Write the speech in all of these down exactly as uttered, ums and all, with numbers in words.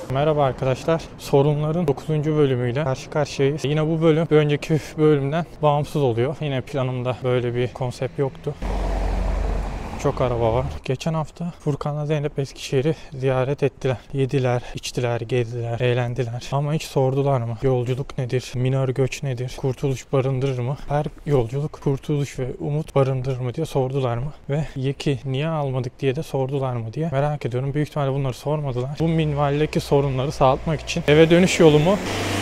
Merhaba arkadaşlar. Sorunların dokuzuncu bölümüyle karşı karşıyayız. Yine bu bölüm bir önceki bölümden bağımsız oluyor. Yine planımda böyle bir konsept yoktu. Çok araba var. Geçen hafta Furkan'la Zeynep Eskişehir'i ziyaret ettiler. Yediler, içtiler, gezdiler, eğlendiler. Ama hiç sordular mı? Yolculuk nedir? Minör göç nedir? Kurtuluş barındırır mı? Her yolculuk kurtuluş ve umut barındırır mı diye sordular mı? Ve Yeki niye almadık diye de sordular mı diye merak ediyorum. Büyük ihtimalle bunları sormadılar. Bu minvaldeki sorunları sağlatmak için eve dönüş yolumu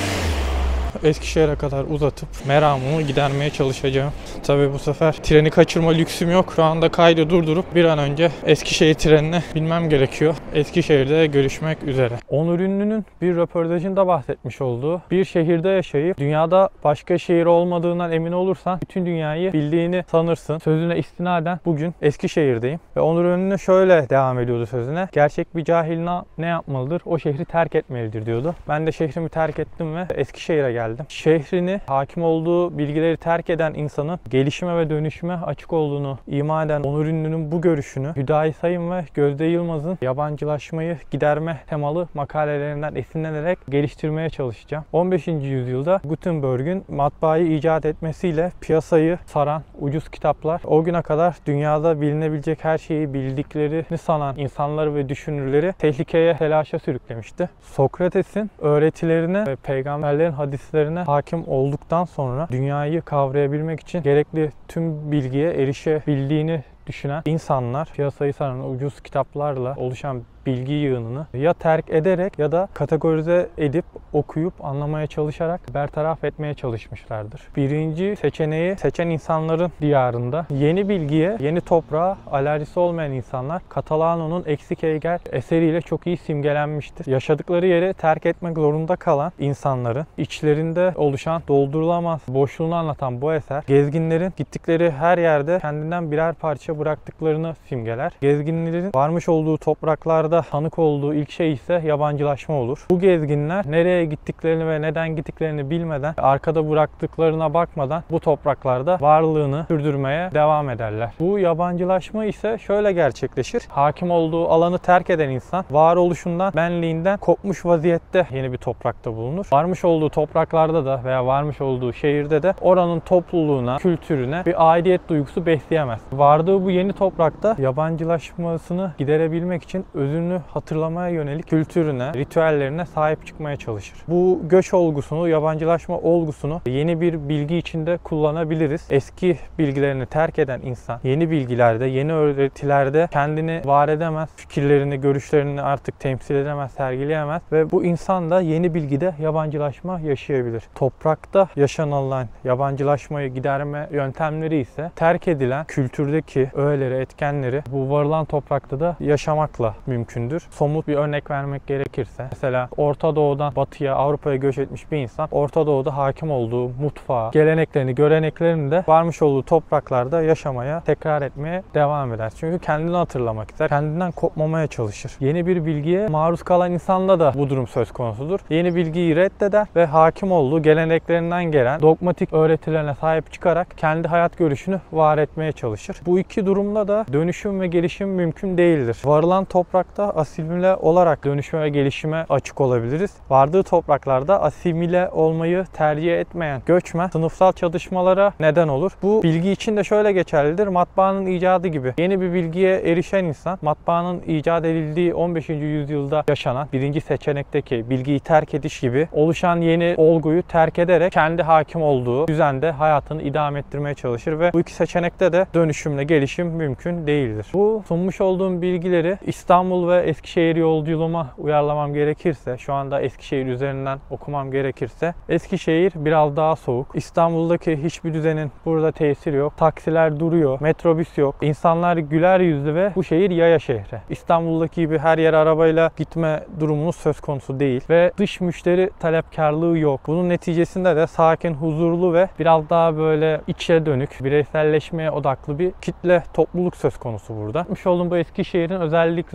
Eskişehir'e kadar uzatıp meramımı gidermeye çalışacağım. Tabii bu sefer treni kaçırma lüksüm yok. Şu anda kaydı durdurup bir an önce Eskişehir trenine binmem gerekiyor. Eskişehir'de görüşmek üzere. Onur Ünlü'nün bir röportajında bahsetmiş olduğu bir şehirde yaşayıp dünyada başka şehir olmadığından emin olursan bütün dünyayı bildiğini sanırsın. Sözüne istinaden bugün Eskişehir'deyim. Ve Onur Ünlü şöyle devam ediyordu sözüne. Gerçek bir cahil ne yapmalıdır? O şehri terk etmelidir diyordu. Ben de şehrimi terk ettim ve Eskişehir'e geldim. Şehrini, hakim olduğu bilgileri terk eden insanın gelişime ve dönüşüme açık olduğunu ima eden Onur Ünlü'nün bu görüşünü Hüdayi Sayın ve Gözde Yılmaz'ın yabancılaşmayı giderme temalı makalelerinden esinlenerek geliştirmeye çalışacağım. on beşinci yüzyılda Gutenberg'ün matbaayı icat etmesiyle piyasayı saran ucuz kitaplar o güne kadar dünyada bilinebilecek her şeyi bildiklerini sanan insanları ve düşünürleri tehlikeye, telaşa sürüklemişti. Sokrates'in öğretilerine ve peygamberlerin hadislerine hakim olduktan sonra dünyayı kavrayabilmek için gerekli tüm bilgiye erişebildiğini düşünen insanlar piyasayı saran ucuz kitaplarla oluşan bilgi yığınını ya terk ederek ya da kategorize edip okuyup anlamaya çalışarak bertaraf etmeye çalışmışlardır. Birinci seçeneği seçen insanların diyarında yeni bilgiye, yeni toprağa alerjisi olmayan insanlar Catalano'nun Eksik Hegel eseriyle çok iyi simgelenmiştir. Yaşadıkları yeri terk etmek zorunda kalan insanların içlerinde oluşan doldurulamaz boşluğunu anlatan bu eser gezginlerin gittikleri her yerde kendinden birer parça bıraktıklarını simgeler. Gezginlerin varmış olduğu topraklarda tanık olduğu ilk şey ise yabancılaşma olur. Bu gezginler nereye gittiklerini ve neden gittiklerini bilmeden, arkada bıraktıklarına bakmadan bu topraklarda varlığını sürdürmeye devam ederler. Bu yabancılaşma ise şöyle gerçekleşir. Hakim olduğu alanı terk eden insan varoluşundan, benliğinden kopmuş vaziyette yeni bir toprakta bulunur. Varmış olduğu topraklarda da veya varmış olduğu şehirde de oranın topluluğuna, kültürüne bir aidiyet duygusu besleyemez. Vardığı bu yeni toprakta yabancılaşmasını giderebilmek için özünü hatırlamaya yönelik kültürüne, ritüellerine sahip çıkmaya çalışır. Bu göç olgusunu, yabancılaşma olgusunu yeni bir bilgi içinde kullanabiliriz. Eski bilgilerini terk eden insan yeni bilgilerde, yeni öğretilerde kendini var edemez, fikirlerini, görüşlerini artık temsil edemez, sergileyemez ve bu insan da yeni bilgide yabancılaşma yaşayabilir. Toprakta yaşanılan yabancılaşmayı giderme yöntemleri ise terk edilen kültürdeki öğeleri, etkenleri bu varılan toprakta da yaşamakla mümkündür. Somut bir örnek vermek gerekirse mesela Orta Doğu'dan Batı'ya, Avrupa'ya göç etmiş bir insan Orta Doğu'da hakim olduğu mutfağı, geleneklerini, göreneklerini de varmış olduğu topraklarda yaşamaya, tekrar etmeye devam eder. Çünkü kendini hatırlamak ister, kendinden kopmamaya çalışır. Yeni bir bilgiye maruz kalan insanda da bu durum söz konusudur. Yeni bilgiyi reddeder ve hakim olduğu geleneklerinden gelen dogmatik öğretilerine sahip çıkarak kendi hayat görüşünü var etmeye çalışır. Bu iki durumda da dönüşüm ve gelişim mümkün değildir. Varılan toprakta asimile olarak dönüşme ve gelişime açık olabiliriz. Vardığı topraklarda asimile olmayı tercih etmeyen göçmen sınıfsal çatışmalara neden olur. Bu bilgi için de şöyle geçerlidir. Matbaanın icadı gibi yeni bir bilgiye erişen insan matbaanın icat edildiği on beşinci yüzyılda yaşanan birinci seçenekteki bilgiyi terk ediş gibi oluşan yeni olguyu terk ederek kendi hakim olduğu düzende hayatını idame ettirmeye çalışır ve bu iki seçenekte de dönüşümle gelişim mümkün değildir. Bu sunmuş olduğum bilgileri İstanbul ve Eskişehir yolculuğuma uyarlamam gerekirse, şu anda Eskişehir üzerinden okumam gerekirse, Eskişehir biraz daha soğuk. İstanbul'daki hiçbir düzenin burada tesiri yok. Taksiler duruyor, metrobüs yok. İnsanlar güler yüzlü ve bu şehir yaya şehri. İstanbul'daki gibi her yere arabayla gitme durumunuz söz konusu değil ve dış müşteri talepkarlığı yok. Bunun neticesinde de sakin, huzurlu ve biraz daha böyle içe dönük, bireyselleşmeye odaklı bir kitle, topluluk söz konusu burada. Yapmış olduğum bu Eskişehir'in özelliklerini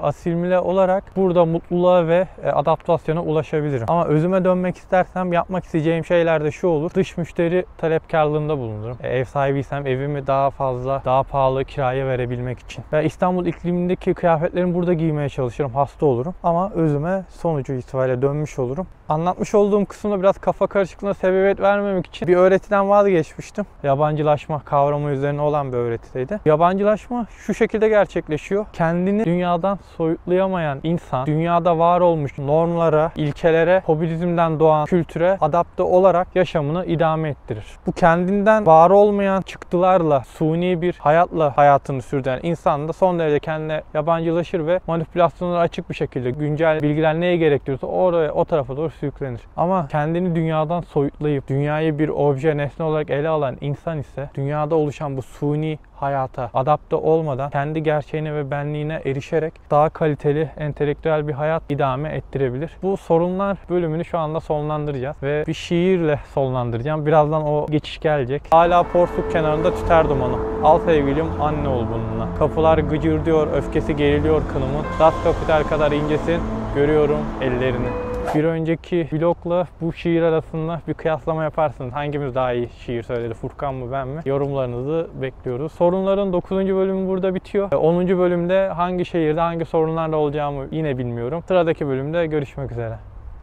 asimile olarak burada mutluluğa ve adaptasyona ulaşabilirim. Ama özüme dönmek istersem yapmak isteyeceğim şeyler de şu olur. Dış müşteri talepkarlığında bulunurum. Ev sahibiysem evimi daha fazla, daha pahalı kiraya verebilmek için. Ve İstanbul iklimindeki kıyafetlerimi burada giymeye çalışırım. Hasta olurum. Ama özüme sonucu itibariyle dönmüş olurum. Anlatmış olduğum kısımda biraz kafa karışıklığına sebebiyet vermemek için bir öğretiden vazgeçmiştim. Yabancılaşma kavramı üzerine olan bir öğretideydi. Yabancılaşma şu şekilde gerçekleşiyor. Kendini dünyadan soyutlayamayan insan, dünyada var olmuş normlara, ilkelere, komünizmden doğan kültüre adapte olarak yaşamını idame ettirir. Bu kendinden var olmayan çıktılarla, suni bir hayatla hayatını sürdüren insan da son derece kendine yabancılaşır ve manipülasyonlara açık bir şekilde güncel bilgiler neye gerektiriyorsa oraya, o tarafa doğru sürüklenir. Ama kendini dünyadan soyutlayıp dünyayı bir obje, nesne olarak ele alan insan ise dünyada oluşan bu suni hayata adapte olmadan kendi gerçeğine ve benliğine erişerek daha kaliteli, entelektüel bir hayat idame ettirebilir. Bu sorunlar bölümünü şu anda sonlandıracağız ve bir şiirle sonlandıracağım. Birazdan o geçiş gelecek. Hala porsuk kenarında tüterdim onu. Al sevgilim anne ol bununla. Kapılar gıcırdıyor, öfkesi geriliyor kınımın. Das Kapital kadar incesin, görüyorum ellerini. Bir önceki vlogla bu şiir arasında bir kıyaslama yaparsınız. Hangimiz daha iyi şiir söyledi? Furkan mı, ben mi? Yorumlarınızı bekliyoruz. Sorunların dokuzuncu bölümü burada bitiyor. onuncu bölümde hangi şehirde hangi sorunlarla olacağımı yine bilmiyorum. Sıradaki bölümde görüşmek üzere.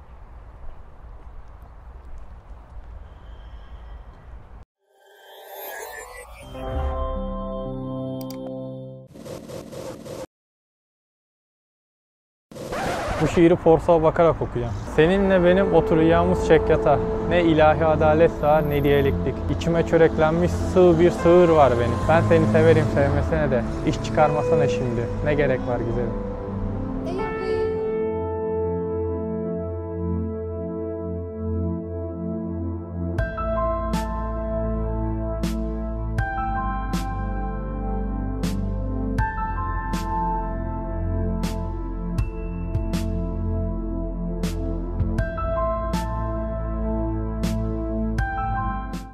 Bu şiiri Forsa'ya bakarak okuyacağım. Seninle benim oturacağımız şekyata ne ilahi adalet sığar ne diyalektik. İçime çöreklenmiş sığ bir sığır var benim. Ben seni severim sevmesine de iş çıkarmasana şimdi. Ne gerek var güzelim.